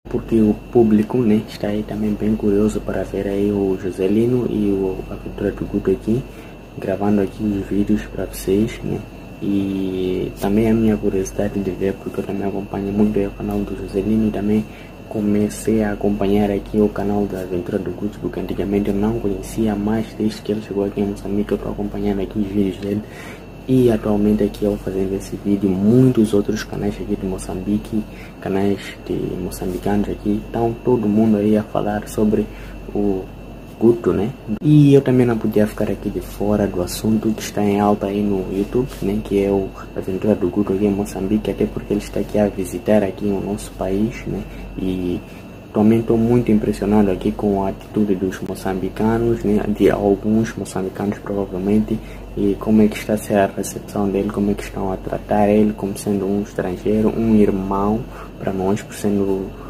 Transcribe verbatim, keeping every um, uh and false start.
porque o público, né, está aí também bem curioso para ver aí o Joselino e o Aventura do Guto aqui, gravando aqui os vídeos para vocês, né? E também a minha curiosidade de ver, porque eu também acompanho muito bem o canal do Joselino e também comecei a acompanhar aqui o canal da Aventura do Guto, porque antigamente eu não conhecia, mas desde que ele chegou aqui em Moçambique eu estou acompanhando aqui os vídeos dele. E atualmente aqui eu fazendo esse vídeo, muitos outros canais aqui de Moçambique, canais de moçambicanos aqui, estão todo mundo aí a falar sobre o Guto, né? E eu também não podia ficar aqui de fora do assunto que está em alta aí no YouTube, né? Que é o Aventura do Guto aqui em Moçambique, até porque ele está aqui a visitar aqui o nosso país, né? E também estou muito impressionado aqui com a atitude dos moçambicanos, né? De alguns moçambicanos provavelmente, e como é que está a ser a recepção dele, como é que estão a tratar ele como sendo um estrangeiro, um irmão para nós, por sendo